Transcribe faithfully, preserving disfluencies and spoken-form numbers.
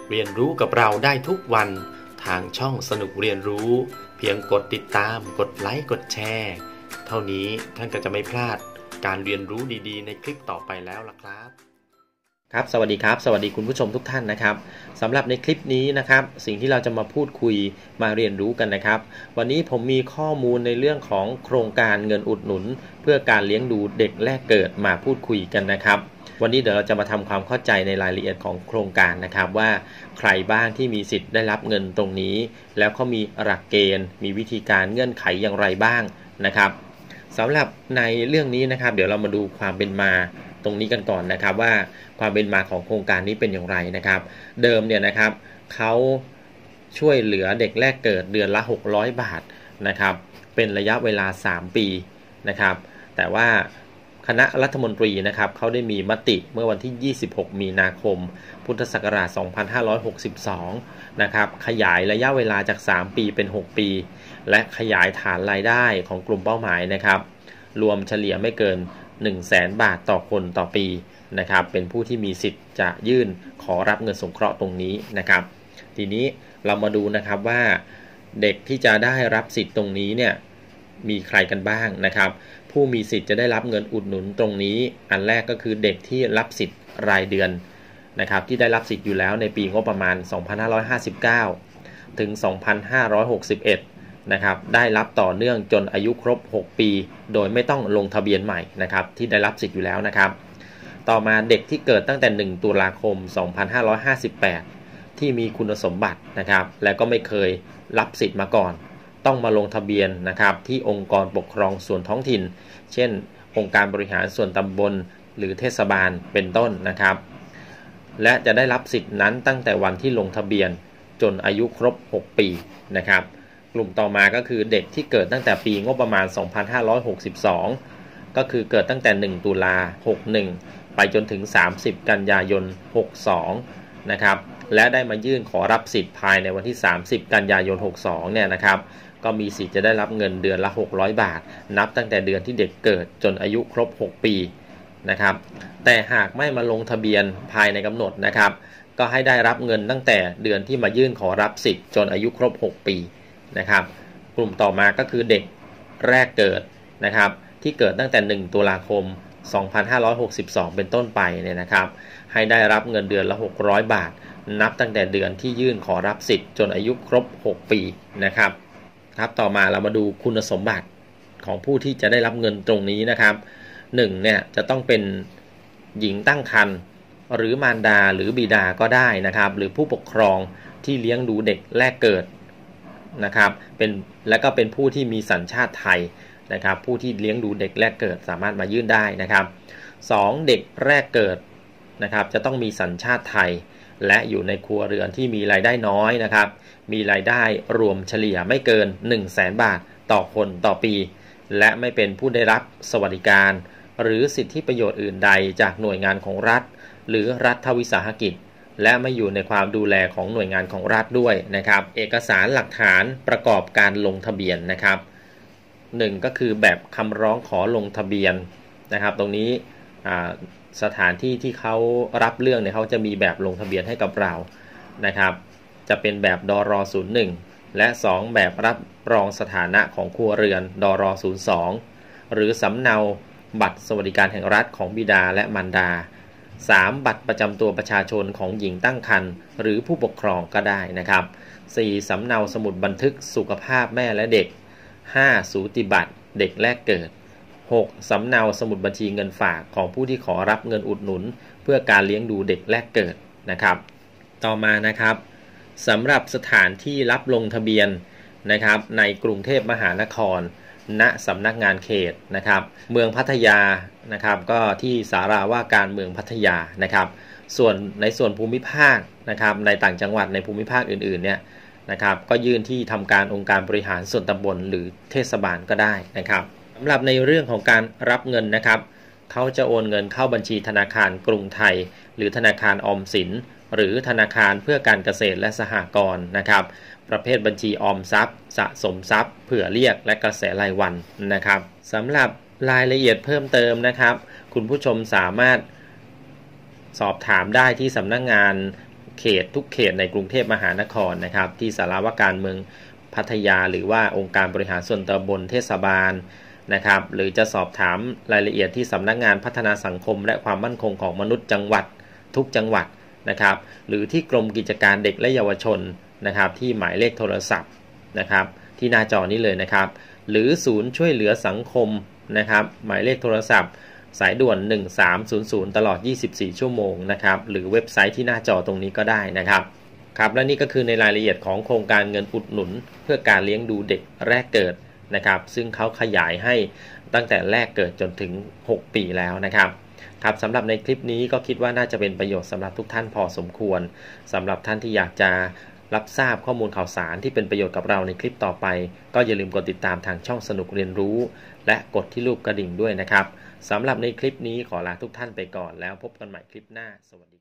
เรียนรู้กับเราได้ทุกวันทางช่องสนุกเรียนรู้เพียงกดติดตามกดไลค์กดแชร์เท่านี้ท่านก็จะไม่พลาดการเรียนรู้ดีๆในคลิปต่อไปแล้วล่ะครับครับสวัสดีครับสวัสดีคุณผู้ชมทุกท่านนะครับสำหรับในคลิปนี้นะครับสิ่งที่เราจะมาพูดคุยมาเรียนรู้กันนะครับวันนี้ผมมีข้อมูลในเรื่องของโครงการเงินอุดหนุนเพื่อการเลี้ยงดูเด็กแรกเกิดมาพูดคุยกันนะครับวันนี้เดี๋ยวเราจะมาทำความเข้าใจในรายละเอียดของโครงการนะครับว่าใครบ้างที่มีสิทธิ์ได้รับเงินตรงนี้แล้วเขามีหลักเกณฑ์มีวิธีการเงื่อนไขอย่างไรบ้างนะครับสำหรับในเรื่องนี้นะครับเดี๋ยวเรามาดูความเป็นมาตรงนี้กันก่อนนะครับว่าความเป็นมาของโครงการนี้เป็นอย่างไรนะครับเดิมเนี่ยนะครับเขาช่วยเหลือเด็กแรกเกิดเดือนละหกร้อยบาทนะครับเป็นระยะเวลาสามปีนะครับแต่ว่าคณะรัฐมนตรีนะครับเขาได้มีมติเมื่อวันที่ยี่สิบหกมีนาคมพุทธศักราชสองพันห้าร้อยหกสิบสองนะครับขยายระยะเวลาจากสามปีเป็นหกปีและขยายฐานรายได้ของกลุ่มเป้าหมายนะครับรวมเฉลี่ยไม่เกินหนึ่งแสนบาทต่อคนต่อปีนะครับเป็นผู้ที่มีสิทธิ์จะยื่นขอรับเงินสงเคราะห์ตรงนี้นะครับทีนี้เรามาดูนะครับว่าเด็กที่จะได้รับสิทธิ์ตรงนี้เนี่ยมีใครกันบ้างนะครับผู้มีสิทธิ์จะได้รับเงินอุดหนุนตรงนี้อันแรกก็คือเด็กที่รับสิทธิ์รายเดือนนะครับที่ได้รับสิทธิ์อยู่แล้วในปีงบประมาณสองพันห้าร้อยห้าสิบเก้าถึงสองพันห้าร้อยหกสิบเอ็ดนะครับได้รับต่อเนื่องจนอายุครบหกปีโดยไม่ต้องลงทะเบียนใหม่นะครับที่ได้รับสิทธิ์อยู่แล้วนะครับต่อมาเด็กที่เกิดตั้งแต่หนึ่งตุลาคมสองพันห้าร้อยห้าสิบแปดที่มีคุณสมบัตินะครับและก็ไม่เคยรับสิทธิ์มาก่อนต้องมาลงทะเบียนนะครับที่องค์กรปกครองส่วนท้องถิ่นเช่นองค์การบริหารส่วนตำบลหรือเทศบาลเป็นต้นนะครับและจะได้รับสิทธิ์นั้นตั้งแต่วันที่ลงทะเบียนจนอายุครบหกปีนะครับกลุ่มต่อมาก็คือเด็กที่เกิดตั้งแต่ปีงบประมาณสองพันห้าร้อยหกสิบสองก็คือเกิดตั้งแต่หนึ่งตุลาหกสิบเอ็ดไปจนถึงสามสิบกันยายนหกสิบสองนะครับและได้มายื่นขอรับสิทธิ์ภายในวันที่สามสิบกันยายนหกสิบสองเนี่ยนะครับก็มีสิทธิ์จะได้รับเงินเดือนละหกร้อยบาทนับตั้งแต่เดือนที่เด็กเกิดจนอายุครบหกปีนะครับแต่หากไม่มาลงทะเบียนภายในกำหนดนะครับก็ให้ได้รับเงินตั้งแต่เดือนที่มายื่นขอรับสิทธิ์จนอายุครบหกปีนะครับกลุ่มต่อมาก็คือเด็กแรกเกิดนะครับที่เกิดตั้งแต่หนึ่งตุลาคมสองพันห้าร้อยหกสิบสองเป็นต้นไปเนี่ยนะครับให้ได้รับเงินเดือนละหกร้อยบาทนับตั้งแต่เดือนที่ยื่นขอรับสิทธิ์จนอายุครบหกปีนะครับครับต่อมาเรามาดูคุณสมบัติของผู้ที่จะได้รับเงินตรงนี้นะครับหนึ่งเนี่ยจะต้องเป็นหญิงตั้งครรภ์หรือมารดาหรือบิดาก็ได้นะครับหรือผู้ปกครองที่เลี้ยงดูเด็กแรกเกิดนะครับเป็นและก็เป็นผู้ที่มีสัญชาติไทยนะครับผู้ที่เลี้ยงดูเด็กแรกเกิดสามารถมายื่นได้นะครับสองเด็กแรกเกิดนะครับจะต้องมีสัญชาติไทยและอยู่ในครัวเรือนที่มีรายได้น้อยนะครับมีรายได้รวมเฉลี่ยไม่เกิน หนึ่งแสนบาทต่อคนต่อปีและไม่เป็นผู้ได้รับสวัสดิการหรือสิทธิประโยชน์อื่นใดจากหน่วยงานของรัฐหรือรัฐวิสาหกิจและไม่อยู่ในความดูแลของหน่วยงานของรัฐด้วยนะครับเอกสารหลักฐานประกอบการลงทะเบียนนะครับหนึ่งก็คือแบบคำร้องขอลงทะเบียนนะครับตรงนี้สถานที่ที่เขารับเรื่องเนี่ยเขาจะมีแบบลงทะเบียนให้กับเรานะครับจะเป็นแบบดรศูนย์หนึ่งและสองแบบรับรองสถานะของครัวเรือนดรศูนย์สองหรือสำเนาบัตรสวัสดิการแห่งรัฐของบิดาและมารดาสามบัตรประจำตัวประชาชนของหญิงตั้งครรภ์หรือผู้ปกครองก็ได้นะครับสี่สำเนาสมุดบันทึกสุขภาพแม่และเด็กห้าสูติบัตรเด็กแรกเกิดหกสำเนาสมุดบัญชีเงินฝากของผู้ที่ขอรับเงินอุดหนุนเพื่อการเลี้ยงดูเด็กแรกเกิดนะครับต่อมานะครับสำหรับสถานที่รับลงทะเบียนนะครับในกรุงเทพมหานครณสำนักงานเขตนะครับเมืองพัทยานะครับก็ที่ศาลาว่าการเมืองพัทยานะครับส่วนในส่วนภูมิภาคนะครับในต่างจังหวัดในภูมิภาคอื่นๆเนี่ยนะครับก็ยื่นที่ทำการองค์การบริหารส่วนตำบลหรือเทศบาลก็ได้นะครับสำหรับในเรื่องของการรับเงินนะครับเขาจะโอนเงินเข้าบัญชีธนาคารกรุงไทยหรือธนาคารออมสินหรือธนาคารเพื่อการเกษตรและสหกรณ์นะครับประเภทบัญชีออมทรัพย์สะสมทรัพย์เผื่อเรียกและกระแสรายวันนะครับสำหรับรายละเอียดเพิ่มเติมนะครับคุณผู้ชมสามารถสอบถามได้ที่สำนักงานเขตทุกเขตในกรุงเทพมหานครนะครับที่สารวการเมืองพัทยาหรือว่าองค์การบริหารส่วนตำบลเทศบาลนะครับหรือจะสอบถามรายละเอียดที่สำนักงานพัฒนาสังคมและความมั่นคงของมนุษย์จังหวัดทุกจังหวัดนะครับหรือที่กรมกิจการเด็กและเยาวชนนะครับที่หมายเลขโทรศัพท์นะครับที่หน้าจอนี้เลยนะครับหรือศูนย์ช่วยเหลือสังคมนะครับหมายเลขโทรศัพท์สายด่วนหนึ่งสามศูนย์ศูนย์ตลอดยี่สิบสี่ชั่วโมงนะครับหรือเว็บไซต์ที่หน้าจอตรงนี้ก็ได้นะครับครับและนี่ก็คือในรายละเอียดของโครงการเงินอุดหนุนเพื่อการเลี้ยงดูเด็กแรกเกิดนะครับซึ่งเขาขยายให้ตั้งแต่แรกเกิดจนถึงหกปีแล้วนะครับครับสำหรับในคลิปนี้ก็คิดว่าน่าจะเป็นประโยชน์สำหรับทุกท่านพอสมควรสำหรับท่านที่อยากจะรับทราบข้อมูลข่าวสารที่เป็นประโยชน์กับเราในคลิปต่อไปก็อย่าลืมกดติดตามทางช่องสนุกเรียนรู้และกดที่รูปกระดิ่งด้วยนะครับสำหรับในคลิปนี้ขอลาทุกท่านไปก่อนแล้วพบกันใหม่คลิปหน้าสวัสดี